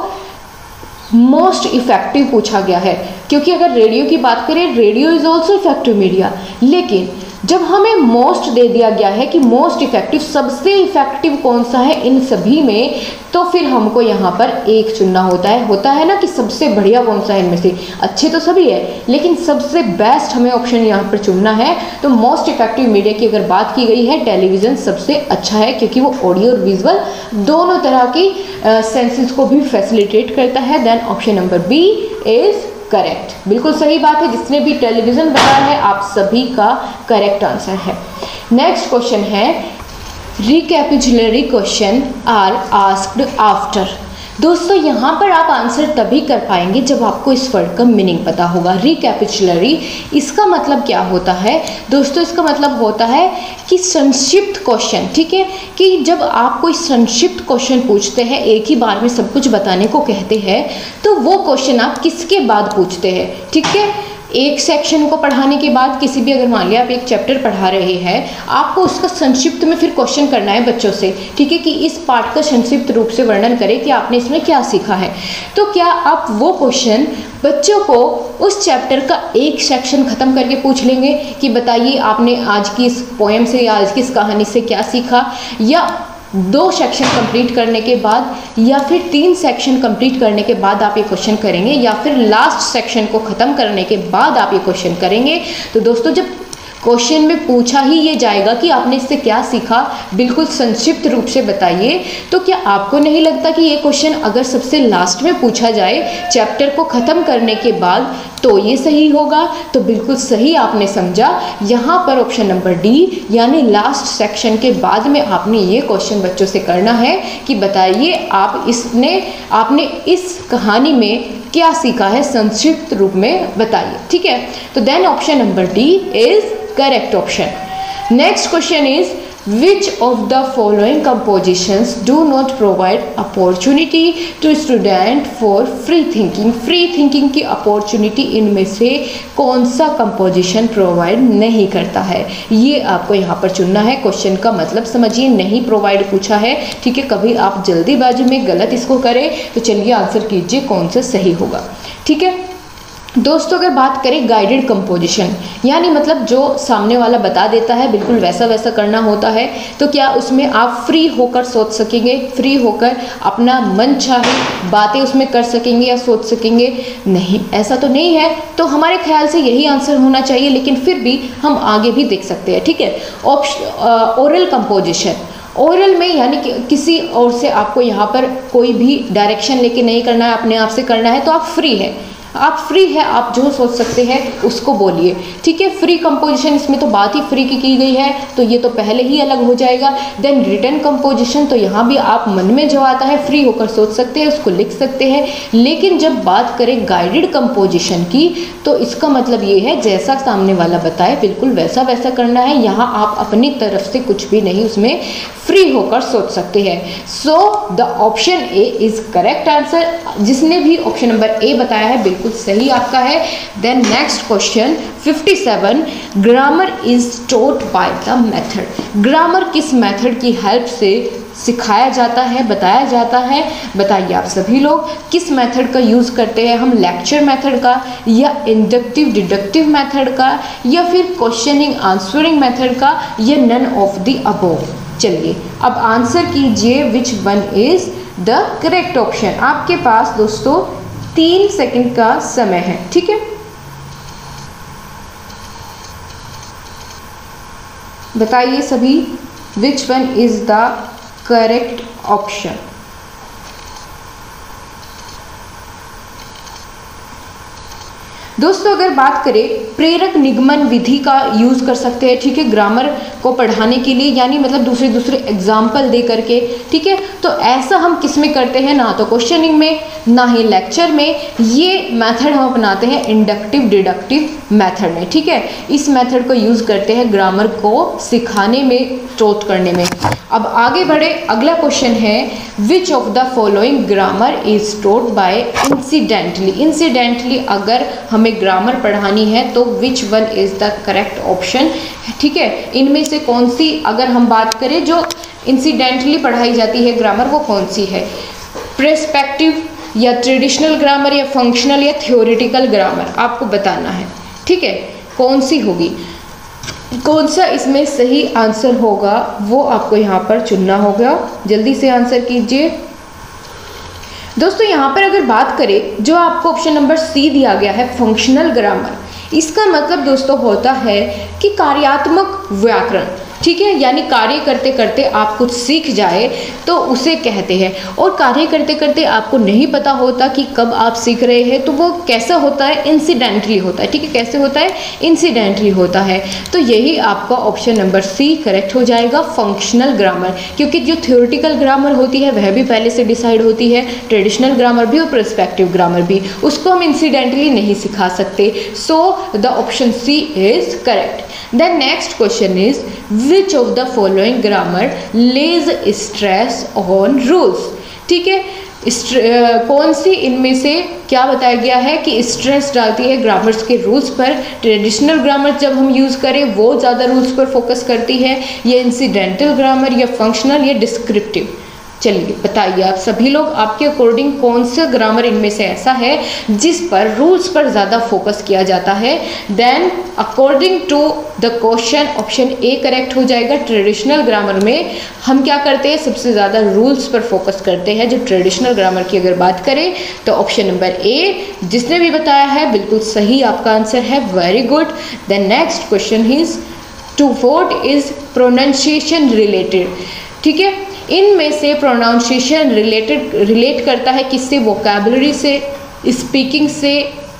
मोस्ट इफेक्टिव पूछा गया है, क्योंकि अगर रेडियो की बात करें, radio is also effective media, लेकिन जब हमें मोस्ट दे दिया गया है कि मोस्ट इफेक्टिव, सबसे इफेक्टिव कौन सा है इन सभी में, तो फिर हमको यहाँ पर एक चुनना होता है। होता है ना कि सबसे बढ़िया कौन सा है इनमें से? अच्छे तो सभी है, लेकिन सबसे बेस्ट हमें ऑप्शन यहाँ पर चुनना है। तो मोस्ट इफेक्टिव मीडिया की अगर बात की गई है, टेलीविज़न सबसे अच्छा है, क्योंकि वो ऑडियो और विजुअल दोनों तरह की सेंसेस को भी फैसिलिटेट करता है। Then option number B is correct, बिल्कुल सही बात है। जिसने भी टेलीविज़न बताया है आप सभी का करेक्ट आंसर है। नेक्स्ट क्वेश्चन है recapitulatory question are asked after. दोस्तों यहाँ पर आप आंसर तभी कर पाएंगे जब आपको इस वर्ड का मीनिंग पता होगा। रिकैपिचुलरी, इसका मतलब क्या होता है दोस्तों? इसका मतलब होता है कि संक्षिप्त क्वेश्चन। ठीक है, कि जब आप कोई संक्षिप्त क्वेश्चन पूछते हैं, एक ही बार में सब कुछ बताने को कहते हैं, तो वो क्वेश्चन आप किसके बाद पूछते हैं? ठीक है, एक सेक्शन को पढ़ाने के बाद, किसी भी, अगर मान लिया आप एक चैप्टर पढ़ा रहे हैं, आपको उसका संक्षिप्त में फिर क्वेश्चन करना है बच्चों से। ठीक है, कि इस पार्ट का संक्षिप्त रूप से वर्णन करें कि आपने इसमें क्या सीखा है। तो क्या आप वो क्वेश्चन बच्चों को उस चैप्टर का एक सेक्शन ख़त्म करके पूछ लेंगे कि बताइए आपने आज की इस पोएम से या आज की इस कहानी से क्या सीखा, या दो सेक्शन कंप्लीट करने के बाद, या फिर तीन सेक्शन कंप्लीट करने के बाद आप ये क्वेश्चन करेंगे, या फिर लास्ट सेक्शन को ख़त्म करने के बाद आप ये क्वेश्चन करेंगे? तो दोस्तों जब क्वेश्चन में पूछा ही ये जाएगा कि आपने इससे क्या सीखा, बिल्कुल संक्षिप्त रूप से बताइए, तो क्या आपको नहीं लगता कि ये क्वेश्चन अगर सबसे लास्ट में पूछा जाए चैप्टर को ख़त्म करने के बाद, तो ये सही होगा? तो बिल्कुल सही आपने समझा। यहाँ पर ऑप्शन नंबर डी, यानी लास्ट सेक्शन के बाद में आपने ये क्वेश्चन बच्चों से करना है कि बताइए आप इसने आपने इस कहानी में क्या सीखा है, संक्षिप्त रूप में बताइए। ठीक है, तो then option number D is correct option. Next question is which of the following compositions do not provide opportunity to student for free thinking? free thinking की opportunity इनमें से कौन सा composition provide नहीं करता है? ये आपको यहाँ पर चुनना है। क्वेश्चन का मतलब समझिए, नहीं प्रोवाइड पूछा है। ठीक है, कभी आप जल्दीबाजी में गलत इसको करें तो चलिए आंसर कीजिए कौन सा सही होगा। ठीक है दोस्तों, अगर बात करें गाइडेड कंपोजिशन, यानी मतलब जो सामने वाला बता देता है बिल्कुल वैसा वैसा करना होता है, तो क्या उसमें आप फ्री होकर सोच सकेंगे, फ्री होकर अपना मन चाहे बातें उसमें कर सकेंगे या सोच सकेंगे? नहीं, ऐसा तो नहीं है। तो हमारे ख्याल से यही आंसर होना चाहिए, लेकिन फिर भी हम आगे भी देख सकते हैं। ठीक है, ऑप्शन ओरल कंपोजिशन, ओरल में यानी कि किसी और से आपको यहाँ पर कोई भी डायरेक्शन लेके नहीं करना है, अपने आप से करना है, तो आप फ्री है, आप फ्री है, आप जो सोच सकते हैं उसको बोलिए, ठीक है। फ्री कंपोजिशन, इसमें तो बात ही फ्री की की गई है, तो ये तो पहले ही अलग हो जाएगा। देन रिटन कंपोजिशन, तो यहाँ भी आप मन में जो आता है फ्री होकर सोच सकते हैं, उसको लिख सकते हैं। लेकिन जब बात करें गाइडेड कंपोजिशन की, तो इसका मतलब ये है जैसा सामने वाला बताए बिल्कुल वैसा वैसा करना है। यहाँ आप अपनी तरफ से कुछ भी नहीं उसमें फ्री होकर सोच सकते हैं। So the option A is correct answer. जिसने भी ऑप्शन नंबर ए बताया है बिल्कुल सही आपका है। Then next question fifty seven, grammar is taught by the method. Grammar किस मेथड की हेल्प से सिखाया जाता है, बताया जाता है? बताइए आप सभी लोग, किस मेथड का यूज़ करते हैं हम? लेक्चर मेथड का, या इंडक्टिव डिडक्टिव मेथड का, या फिर क्वेश्चनिंग आंसरिंग मेथड का, या नन ऑफ द अबोव? चलिए अब आंसर कीजिए which one is the correct option. आपके पास दोस्तों तीन सेकंड का समय है, ठीक है। बताइए सभी which one is the correct option. दोस्तों अगर बात करें प्रेरक निगमन विधि का यूज़ कर सकते हैं, ठीक है, ग्रामर को पढ़ाने के लिए, यानी मतलब दूसरे दूसरे एग्जाम्पल दे करके, ठीक है। तो ऐसा हम किस में करते हैं? ना तो क्वेश्चनिंग में, ना ही लेक्चर में। ये मेथड हम अपनाते हैं इंडक्टिव डिडक्टिव मेथड में, ठीक है। इस मेथड को यूज़ करते हैं ग्रामर को सिखाने में, टॉट करने में। अब आगे बढ़े, अगला क्वेश्चन है which of the following grammar is taught by incidentally. Incidentally अगर हमें ग्रामर पढ़ानी है तो which one is the correct option, ठीक है। इनमें से कौन सी अगर हम बात करें जो इंसिडेंटली पढ़ाई जाती है ग्रामर, वो कौन सी है? प्रेस्पेक्टिव, या ट्रेडिशनल ग्रामर, या फंक्शनल, या थ्योरेटिकल ग्रामर? आपको बताना है, ठीक है, कौन सी होगी, कौन सा इसमें सही आंसर होगा वो आपको यहाँ पर चुनना होगा। जल्दी से आंसर कीजिए दोस्तों। यहाँ पर अगर बात करें जो आपको ऑप्शन नंबर सी दिया गया है फंक्शनल ग्रामर, इसका मतलब दोस्तों होता है कि कार्यात्मक व्याकरण, ठीक है, यानी कार्य करते करते आप कुछ सीख जाए तो उसे कहते हैं। और कार्य करते करते आपको नहीं पता होता कि कब आप सीख रहे हैं, तो वो कैसा होता है? इंसिडेंटली होता है, ठीक है। कैसे होता है? इंसिडेंटली होता है। तो यही आपका ऑप्शन नंबर सी करेक्ट हो जाएगा, फंक्शनल ग्रामर। क्योंकि जो थ्योरेटिकल ग्रामर होती है वह भी पहले से डिसाइड होती है, ट्रेडिशनल ग्रामर भी और पर्सपेक्टिव ग्रामर भी, उसको हम इंसिडेंटली नहीं सिखा सकते। So the option C is correct. Then next question is which of the following grammar lays stress on rules, ठीक है। uh, कौन सी इनमें से क्या बताया गया है कि स्ट्रेस डालती है ग्रामर्स के रूल्स पर? ट्रेडिशनल ग्रामर जब हम यूज़ करें वो ज़्यादा रूल्स पर फोकस करती है, या इंसिडेंटल ग्रामर, या फंक्शनल, या डिस्क्रिप्टिव? चलिए बताइए आप सभी लोग, आपके अकॉर्डिंग कौन सा ग्रामर इनमें से ऐसा है जिस पर रूल्स पर ज़्यादा फोकस किया जाता है? Then according to the question option A correct हो जाएगा। ट्रेडिशनल ग्रामर में हम क्या करते हैं? सबसे ज़्यादा रूल्स पर फोकस करते हैं। जो ट्रेडिशनल ग्रामर की अगर बात करें तो ऑप्शन नंबर ए जिसने भी बताया है बिल्कुल सही आपका आंसर है, very good. Then next question is to what is pronunciation related, ठीक है। इनमें से प्रोनाउंसिएशन रिलेटेड रिलेट करता है किससे? वोकैबुलरी से, स्पीकिंग से,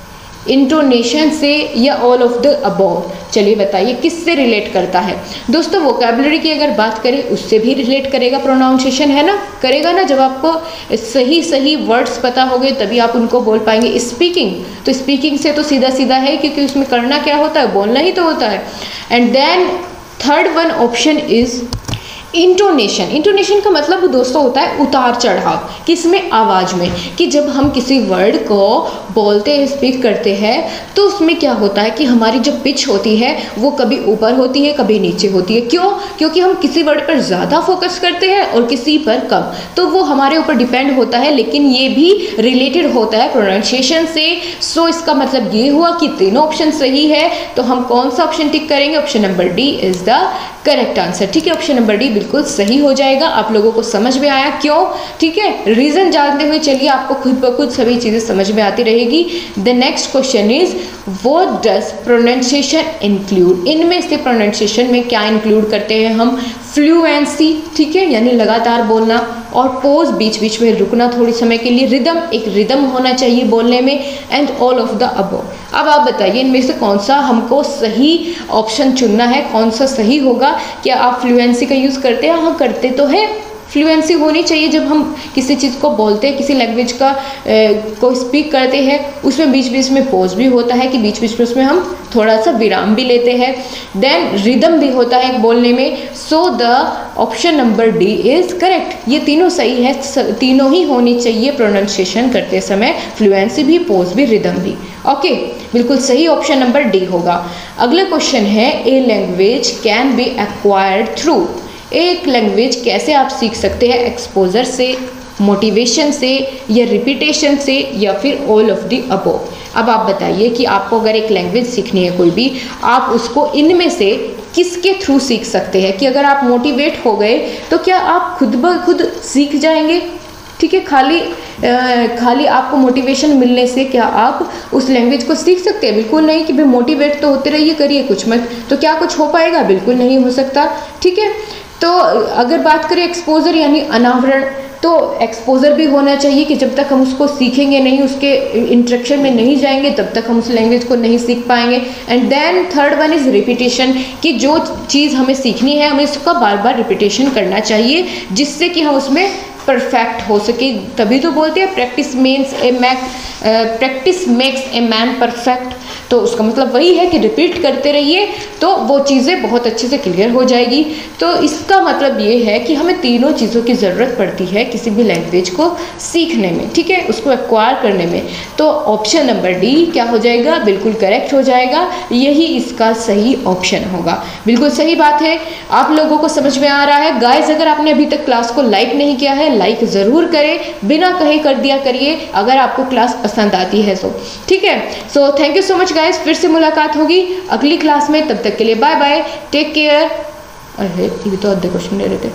इंटोनेशन से, या ऑल ऑफ द अबव? चलिए बताइए किससे रिलेट करता है? दोस्तों वोकैबुलरी की अगर बात करें उससे भी रिलेट करेगा प्रोनाउंसिएशन, है ना, करेगा ना। जब आपको सही सही वर्ड्स पता होंगे तभी आप उनको बोल पाएंगे। स्पीकिंग, तो स्पीकिंग से तो सीधा सीधा है, क्योंकि उसमें करना क्या होता है? बोलना ही तो होता है। And then third one option is intonation. Intonation का मतलब दोस्तों होता है उतार चढ़ाव, किसमें? आवाज़ में। कि जब हम किसी वर्ड को बोलते हैं, स्पीक करते हैं, तो उसमें क्या होता है कि हमारी जो पिच होती है वो कभी ऊपर होती है, कभी नीचे होती है। क्यों? क्योंकि हम किसी वर्ड पर ज़्यादा फोकस करते हैं और किसी पर कम, तो वो हमारे ऊपर डिपेंड होता है। लेकिन ये भी रिलेटेड होता है प्रोनाउंसिएशन से। सो इसका मतलब ये हुआ कि तीनों ऑप्शन सही है। तो हम कौन सा ऑप्शन टिक करेंगे? Option number D is the correct answer, ठीक है। ऑप्शन नंबर डी बिल्कुल सही हो जाएगा। आप लोगों को समझ में आया क्यों? ठीक है, रीजन जानते हुए चलिए आपको खुद ब खुद सभी चीजें समझ में आती रहेगी। The next question is what does pronunciation include? इनमें से प्रोनाउंसिएशन में क्या इंक्लूड करते हैं हम? फ्लुएंसी, ठीक है, यानी लगातार बोलना, और पोज, बीच बीच में रुकना थोड़ी समय के लिए, रिदम, एक रिदम होना चाहिए बोलने में, and all of the above. अब आप बताइए इनमें से कौन सा हमको सही ऑप्शन चुनना है, कौन सा सही होगा। क्या आप फ्लुएंसी का यूज़ करते हैं? हाँ, करते तो है। फ्लुएंसी होनी चाहिए जब हम किसी चीज़ को बोलते हैं, किसी लैंग्वेज का ए, को स्पीक करते हैं, उसमें बीच बीच में पॉज भी होता है कि बीच बीच में उसमें हम थोड़ा सा विराम भी लेते हैं। देन रिदम भी होता है बोलने में। So the option number D is correct. ये तीनों सही है, तीनों ही होनी चाहिए प्रोनाउंसिएशन करते समय, फ्लुएंसी भी, पॉज भी, रिदम भी। ओके, बिल्कुल सही ऑप्शन नंबर डी होगा। अगला क्वेश्चन है, a language can be acquired through. एक लैंग्वेज कैसे आप सीख सकते हैं? एक्सपोजर से, मोटिवेशन से, या रिपीटेशन से, या फिर ऑल ऑफ द अबव। अब आप बताइए कि आपको अगर एक लैंग्वेज सीखनी है कोई भी, आप उसको इनमें से किसके थ्रू सीख सकते हैं? कि अगर आप मोटिवेट हो गए तो क्या आप खुद ब खुद सीख जाएंगे? ठीक है, खाली आ, खाली आपको मोटिवेशन मिलने से क्या आप उस लैंग्वेज को सीख सकते हैं? बिल्कुल नहीं। कि भाई मोटिवेट तो होते रहिए, करिए कुछ मत, तो क्या कुछ हो पाएगा? बिल्कुल नहीं हो सकता। ठीक है, तो अगर बात करें एक्सपोजर यानी अनावरण, तो एक्सपोजर भी होना चाहिए कि जब तक हम उसको सीखेंगे नहीं, उसके इंट्रैक्शन में नहीं जाएंगे, तब तक हम उस लैंग्वेज को नहीं सीख पाएंगे। And then third one is repetition, कि जो चीज़ हमें सीखनी है हमें उसका बार बार रिपीटेशन करना चाहिए, जिससे कि हम उसमें परफेक्ट हो सके। तभी तो बोलते हैं practice makes a man practice makes a man perfect. तो उसका मतलब वही है कि रिपीट करते रहिए तो वो चीज़ें बहुत अच्छे से क्लियर हो जाएगी। तो इसका मतलब ये है कि हमें तीनों चीज़ों की ज़रूरत पड़ती है किसी भी लैंग्वेज को सीखने में, ठीक है, उसको एक्वायर करने में। तो ऑप्शन नंबर डी क्या हो जाएगा? बिल्कुल करेक्ट हो जाएगा, यही इसका सही ऑप्शन होगा। बिल्कुल सही बात है, आप लोगों को समझ में आ रहा है। गाइस, अगर आपने अभी तक क्लास को लाइक नहीं किया है, लाइक ज़रूर करें, बिना कहे कर दिया करिए अगर आपको क्लास पसंद आती है सो, ठीक है। So thank you so much guys, फिर से मुलाकात होगी अगली क्लास में, तब तक के लिए बाय बाय, टेक केयर। अरे ये तो आधे क्वेश्चन ले रहे थे।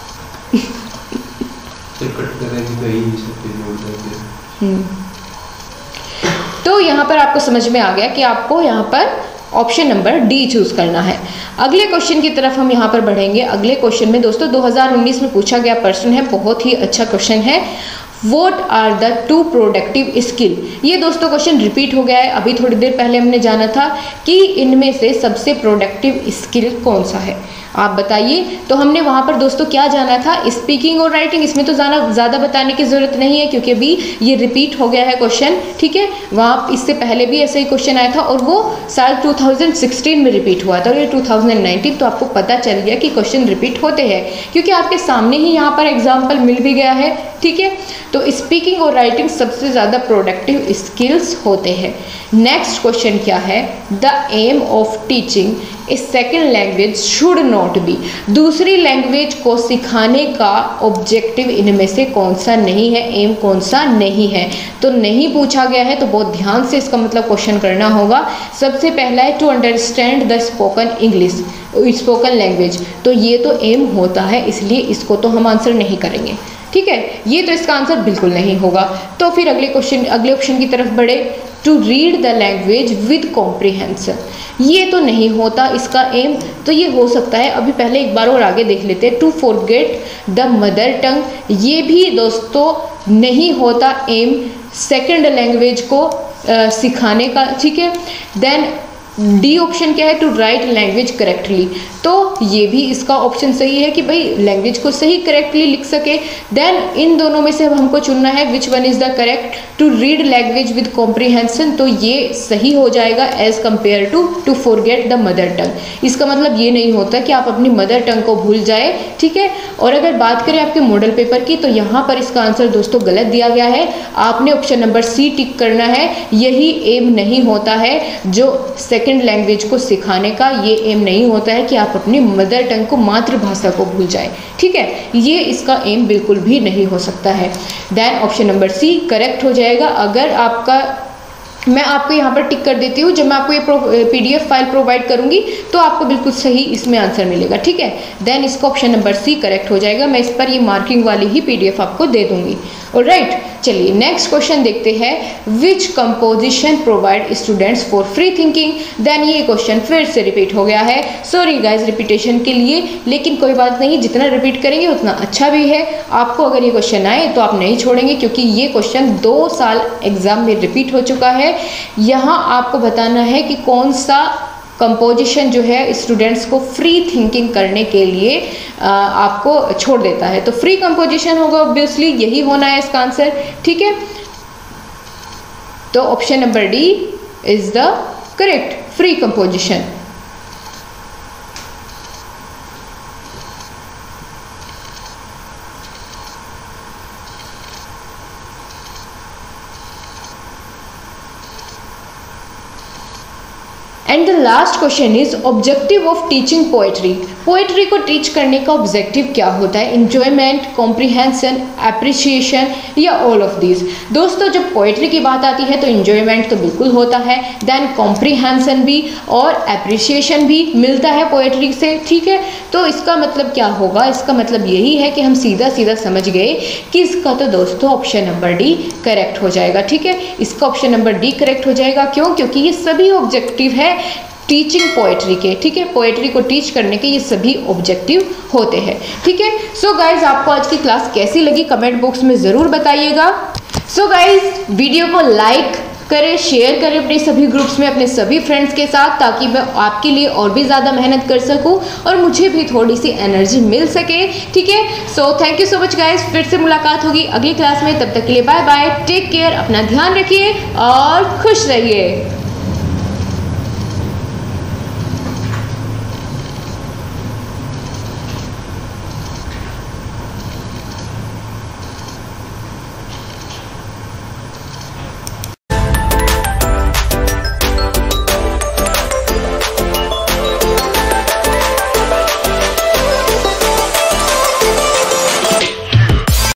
तो यहाँ पर आपको समझ में आ गया कि आपको यहाँ पर ऑप्शन नंबर डी चूज करना है। अगले क्वेश्चन की तरफ हम यहाँ पर बढ़ेंगे। अगले क्वेश्चन में दोस्तों दो हज़ार उन्नीस में पूछा गया प्रश्न है, बहुत ही अच्छा क्वेश्चन है। What are the two productive skill? ये दोस्तों क्वेश्चन रिपीट हो गया है, अभी थोड़ी देर पहले हमने जाना था कि इनमें से सबसे प्रोडक्टिव स्किल कौन सा है, आप बताइए। तो हमने वहाँ पर दोस्तों क्या जाना था? स्पीकिंग और राइटिंग। इसमें तो ज़्यादा ज़्यादा बताने की ज़रूरत नहीं है क्योंकि अभी ये रिपीट हो गया है क्वेश्चन, ठीक है। वहाँ इससे पहले भी ऐसा ही क्वेश्चन आया था और वो साल दो हज़ार सोलह में रिपीट हुआ था और ये दो हज़ार उन्नीस, तो आपको पता चल गया कि क्वेश्चन रिपीट होते हैं क्योंकि आपके सामने ही यहाँ पर एग्जाम्पल मिल भी गया है, ठीक है। तो स्पीकिंग और राइटिंग सबसे ज़्यादा प्रोडक्टिव स्किल्स होते हैं। नेक्स्ट क्वेश्चन क्या है? The aim of teaching a second language should not be. दूसरी लैंग्वेज को सिखाने का ऑब्जेक्टिव इनमें से कौन सा नहीं है, एम कौन सा नहीं है? तो नहीं पूछा गया है तो बहुत ध्यान से इसका मतलब क्वेश्चन करना होगा। सबसे पहला है to understand the spoken English, spoken language, तो ये तो एम होता है, इसलिए इसको तो हम आंसर नहीं करेंगे, ठीक है। ये तो इसका आंसर बिल्कुल नहीं होगा। तो फिर अगले क्वेश्चन अगले ऑप्शन की तरफ बढ़े, to read the language with comprehension, ये तो नहीं होता इसका एम। तो ये हो सकता है, अभी पहले एक बार और आगे देख लेते हैं, to forget the mother tongue, ये भी दोस्तों नहीं होता एम सेकंड लैंग्वेज को आ, सिखाने का, ठीक है। देन डी ऑप्शन क्या है? टू राइट लैंग्वेज करेक्टली, तो ये भी इसका ऑप्शन सही है कि भाई लैंग्वेज को सही करेक्टली लिख सके। देन इन दोनों में से अब हमको चुनना है which one is the correct, to read language with comprehension, तो ये सही हो जाएगा as compare to to forget the mother tongue. इसका मतलब ये नहीं होता कि आप अपनी मदर टंग को भूल जाए, ठीक है। और अगर बात करें आपके मॉडल पेपर की, तो यहाँ पर इसका आंसर दोस्तों गलत दिया गया है, आपने ऑप्शन नंबर सी टिक करना है। यही एम नहीं होता है जो सेकेंड लैंग्वेज को सिखाने का, ये एम नहीं होता है कि आप अपनी मदर टंग को, मातृभाषा को भूल जाए, ठीक है। ये इसका एम बिल्कुल भी नहीं हो सकता है। Then option number C correct हो जाएगा। अगर आपका, मैं आपको यहाँ पर टिक कर देती हूँ, जब मैं आपको ये पीडीएफ फाइल प्रोवाइड करूँगी तो आपको बिल्कुल सही इसमें आंसर मिलेगा, ठीक है। देन इसका ऑप्शन नंबर सी करेक्ट हो जाएगा। मैं इस पर ये मार्किंग वाली ही पीडीएफ आपको दे दूँगी। ऑलराइट, चलिए नेक्स्ट क्वेश्चन देखते हैं। Which composition provide students for free thinking. Then ये क्वेश्चन फिर से रिपीट हो गया है, सॉरी गाइज रिपीटेशन के लिए, लेकिन कोई बात नहीं, जितना रिपीट करेंगे उतना अच्छा भी है। आपको अगर ये क्वेश्चन आए तो आप नहीं छोड़ेंगे, क्योंकि ये क्वेश्चन दो साल एग्जाम में रिपीट हो चुका है। यहाँ आपको बताना है कि कौन सा कंपोजिशन जो है स्टूडेंट्स को फ्री थिंकिंग करने के लिए आ, आपको छोड़ देता है। तो फ्री कंपोजिशन होगा, ऑब्वियसली यही होना है इसका आंसर, ठीक है। तो option number D is the correct, free composition. And the last question is objective of teaching poetry. Poetry को टीच करने का ऑब्जेक्टिव क्या होता है? इंजॉयमेंट, कॉम्प्रिहेंशन, एप्रिसिएशन या ऑल ऑफ दिस। दोस्तों जब पोएट्री की बात आती है तो इंजॉयमेंट तो बिल्कुल होता है, देन कॉम्प्रिहेंशन भी और एप्रिसिएशन भी मिलता है पोएट्री से, ठीक है। तो इसका मतलब क्या होगा? इसका मतलब यही है कि हम सीधा सीधा समझ गए कि इसका तो दोस्तों ऑप्शन नंबर डी करेक्ट हो जाएगा, ठीक है। इसका ऑप्शन नंबर डी करेक्ट हो जाएगा, क्यों? क्योंकि ये सभी ऑब्जेक्टिव है टीचिंग पोएट्री के, ठीक है। पोएट्री को टीच करने के ये सभी ऑब्जेक्टिव होते हैं, ठीक है। सो गाइज आपको आज की क्लास कैसी लगी कमेंट बॉक्स में ज़रूर बताइएगा। सो गाइज वीडियो को लाइक करें, शेयर करें अपने सभी ग्रुप्स में अपने सभी फ्रेंड्स के साथ, ताकि मैं आपके लिए और भी ज़्यादा मेहनत कर सकूं और मुझे भी थोड़ी सी एनर्जी मिल सके, ठीक है। So thank you so much guys, फिर से मुलाकात होगी अगली क्लास में, तब तक के लिए बाय बाय, टेक केयर, अपना ध्यान रखिए और खुश रहिए।